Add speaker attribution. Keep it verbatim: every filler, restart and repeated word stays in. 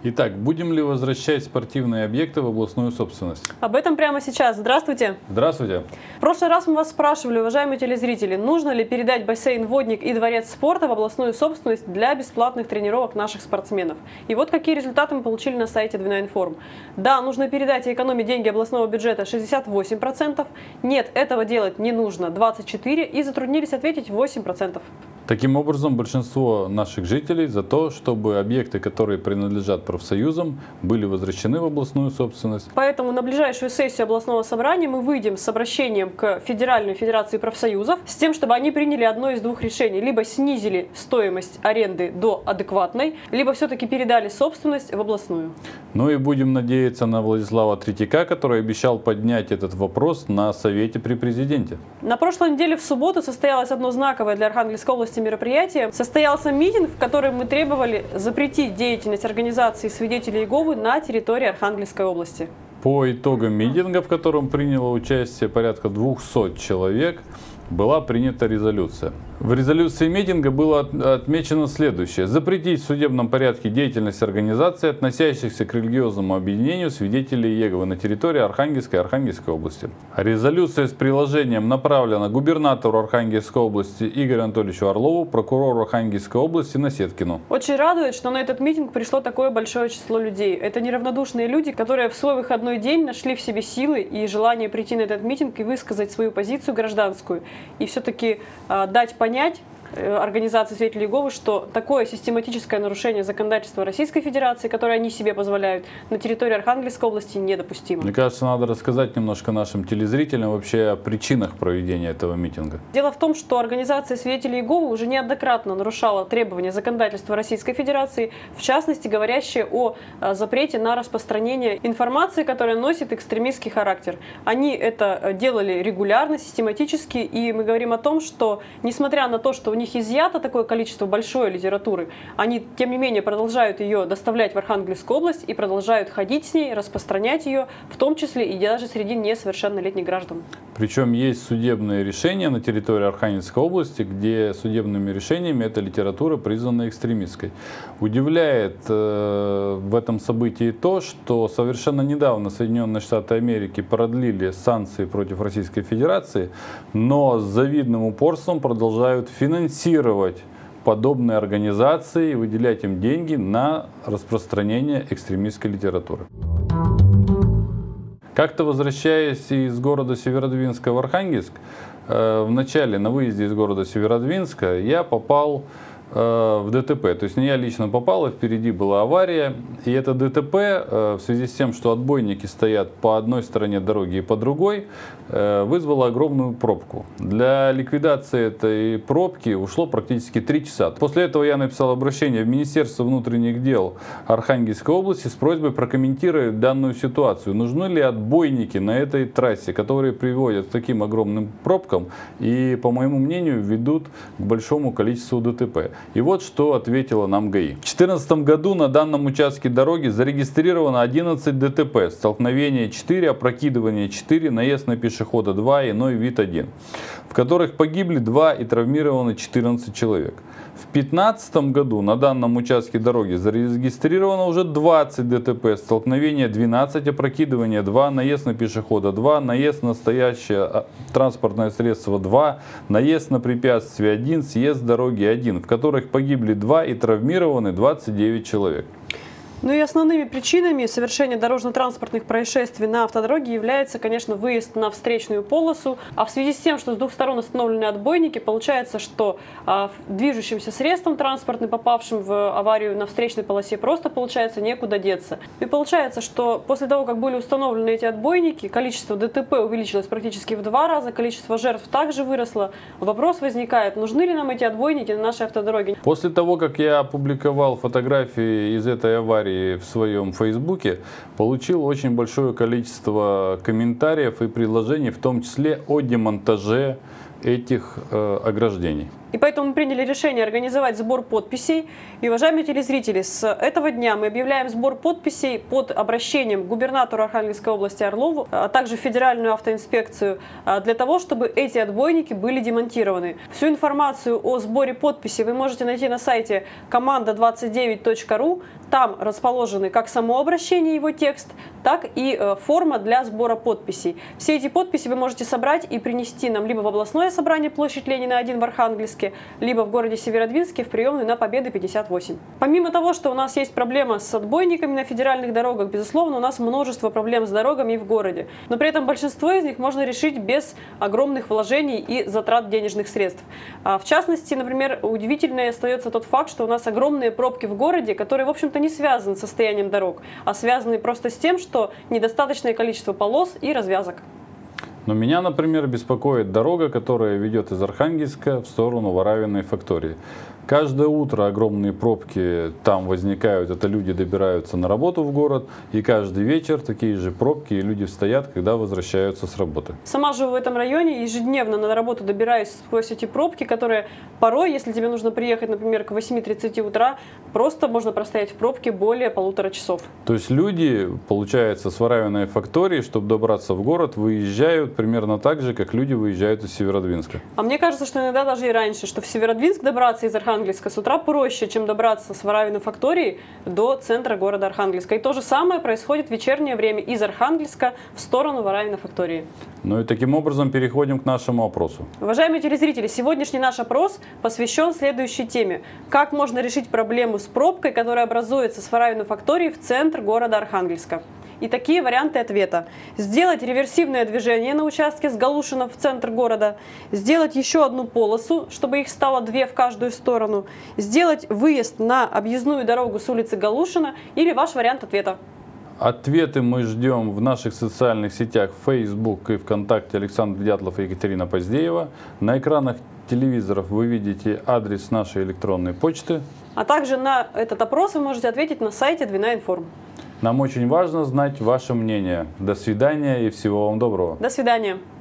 Speaker 1: Итак, будем ли возвращать спортивные объекты в областную собственность?
Speaker 2: Об этом прямо сейчас. Здравствуйте.
Speaker 1: Здравствуйте.
Speaker 2: В прошлый раз мы вас спрашивали, уважаемые телезрители, нужно ли передать бассейн «Водник» и дворец спорта в областную собственность для бесплатных тренировок наших спортсменов. И вот какие результаты мы получили на сайте Двиноинформ. Да, нужно передать и экономить деньги областного бюджета шестьдесят восемь процентов. Нет, этого делать не нужно двадцать четыре процента и затруднились ответить восемь процентов.
Speaker 1: Таким образом, большинство наших жителей за то, чтобы объекты, которые принадлежат профсоюзам, были возвращены в областную собственность.
Speaker 2: Поэтому на ближайшую сессию областного собрания мы выйдем с обращением к Федеральной Федерации профсоюзов с тем, чтобы они приняли одно из двух решений. Либо снизили стоимость аренды до адекватной, либо все-таки передали собственность в областную.
Speaker 1: Ну и будем надеяться на Владислава Третьяка, который обещал поднять этот вопрос на Совете при Президенте.
Speaker 2: На прошлой неделе в субботу состоялось одно знаковое для Архангельской области мероприятие. Состоялся митинг, в котором мы требовали запретить деятельность организации свидетелей Иеговы на территории Архангельской области.
Speaker 1: По итогам митинга, в котором приняло участие порядка двухсот человек, была принята резолюция. В резолюции митинга было отмечено следующее. Запретить в судебном порядке деятельность организаций, относящихся к религиозному объединению свидетелей Иеговы на территории Архангельской и Архангельской области. Резолюция с приложением направлена губернатору Архангельской области Игорю Анатольевичу Орлову, прокурору Архангельской области Насеткину.
Speaker 2: Очень радует, что на этот митинг пришло такое большое число людей. Это неравнодушные люди, которые в свой выходной день нашли в себе силы и желание прийти на этот митинг и высказать свою позицию гражданскую. И все-таки э, дать понять организации свидетелей Иеговы, что такое систематическое нарушение законодательства Российской Федерации, которое они себе позволяют, на территории Архангельской области недопустимо.
Speaker 1: Мне кажется, надо рассказать немножко нашим телезрителям вообще о причинах проведения этого митинга.
Speaker 2: Дело в том, что организация свидетелей Иеговы уже неоднократно нарушала требования законодательства Российской Федерации, в частности, говорящие о запрете на распространение информации, которая носит экстремистский характер. Они это делали регулярно, систематически, и мы говорим о том, что, несмотря на то, что у них изъято такое количество большой литературы, они, тем не менее, продолжают ее доставлять в Архангельскую область и продолжают ходить с ней, распространять ее, в том числе и даже среди несовершеннолетних граждан. Причем есть судебные решения на территории Архангельской области, где судебными решениями эта литература признана экстремистской. Удивляет э, в этом событии то, что совершенно недавно Соединенные Штаты Америки продлили санкции против Российской Федерации, но с завидным упорством продолжают финансировать финансировать подобные организации и выделять им деньги на распространение экстремистской литературы. Как-то возвращаясь из города Северодвинска в Архангельск, в начале на выезде из города Северодвинска я попал в ДТП. То есть не я лично попал, а впереди была авария. И это ДТП в связи с тем, что отбойники стоят по одной стороне дороги и по другой, вызвало огромную пробку. Для ликвидации этой пробки ушло практически три часа. После этого я написал обращение в Министерство внутренних дел Архангельской области с просьбой прокомментировать данную ситуацию. Нужны ли отбойники на этой трассе, которые приводят к таким огромным пробкам и, по моему мнению, ведут к большому количеству ДТП. И вот что ответила нам ГАИ. В две тысячи четырнадцатом году на данном участке дороги зарегистрировано одиннадцать ДТП. Столкновение четыре, опрокидывание четыре, наезд на пешехода два, иной вид один. В которых погибли два и травмированы четырнадцать человек. В две тысячи пятнадцатом году на данном участке дороги зарегистрировано уже двадцать ДТП. Столкновение двенадцать, опрокидывание два, наезд на пешехода два, наезд на стоящее транспортное средство два, наезд на препятствие один, съезд с дороги один, в которых погибли два и травмированы двадцать девять человек. Ну и основными причинами совершения дорожно-транспортных происшествий на автодороге является, конечно, выезд на встречную полосу. А в связи с тем, что с двух сторон установлены отбойники, получается, что а, движущимся средством транспортным, попавшим в аварию на встречной полосе, просто, получается, некуда деться. И получается, что после того, как были установлены эти отбойники, количество ДТП увеличилось практически в два раза, количество жертв также выросло. Вопрос возникает, нужны ли нам эти отбойники на нашей автодороге?
Speaker 1: После того, как я опубликовал фотографии из этой аварии в своем фейсбуке, получил очень большое количество комментариев и предложений, в том числе о демонтаже этих э, ограждений.
Speaker 3: И поэтому мы приняли решение организовать сбор подписей. И, уважаемые телезрители, с этого дня мы объявляем сбор подписей под обращением к губернатору Архангельской области Орлову, а также в Федеральную автоинспекцию, для того, чтобы эти отбойники были демонтированы. Всю информацию о сборе подписей вы можете найти на сайте команда двадцать девять точка ру. Там расположены как само обращение, его текст, так и форма для сбора подписей. Все эти подписи вы можете собрать и принести нам либо в областное собрание, площадь Ленина один в Архангельске, либо в городе Северодвинске в приемную на Победы пятьдесят восемь. Помимо того, что у нас есть проблема с отбойниками на федеральных дорогах, безусловно, у нас множество проблем с дорогами и в городе. Но при этом большинство из них можно решить без огромных вложений и затрат денежных средств. В частности, например, удивительной остается тот факт, что у нас огромные пробки в городе, которые, в общем-то, не связаны с состоянием дорог, а связаны просто с тем, что недостаточное количество полос и развязок.
Speaker 1: Но меня, например, беспокоит дорога, которая ведет из Архангельска в сторону Воравиной фактории. Каждое утро огромные пробки там возникают, это люди добираются на работу в город, и каждый вечер такие же пробки, и люди стоят, когда возвращаются с работы.
Speaker 3: Сама живу в этом районе, ежедневно на работу добираюсь сквозь эти пробки, которые порой, если тебе нужно приехать, например, к восьми тридцати утра, просто можно простоять в пробке более полутора часов.
Speaker 1: То есть люди, получается, с Воравиной фактории, чтобы добраться в город, выезжают примерно так же, как люди выезжают из Северодвинска.
Speaker 3: А мне кажется, что иногда даже и раньше, что в Северодвинск добраться из Архангельска с утра проще, чем добраться с Воравиной фактории до центра города Архангельска. И то же самое происходит в вечернее время из Архангельска в сторону Воравиной фактории.
Speaker 1: Ну и таким образом переходим к нашему опросу.
Speaker 3: Уважаемые телезрители, сегодняшний наш опрос посвящен следующей теме. Как можно решить проблему с пробкой, которая образуется с Воравиной фактории в центр города Архангельска? И такие варианты ответа. Сделать реверсивное движение на участке с Галушина в центр города. Сделать еще одну полосу, чтобы их стало две в каждую сторону. Сделать выезд на объездную дорогу с улицы Галушина. Или ваш вариант ответа.
Speaker 1: Ответы мы ждем в наших социальных сетях Facebook и ВКонтакте Александр Дятлов и Екатерина Поздеева. На экранах телевизоров вы видите адрес нашей электронной почты.
Speaker 3: А также на этот опрос вы можете ответить на сайте Двина.Информ.
Speaker 1: Нам очень важно знать ваше мнение. До свидания и всего вам доброго.
Speaker 3: До свидания.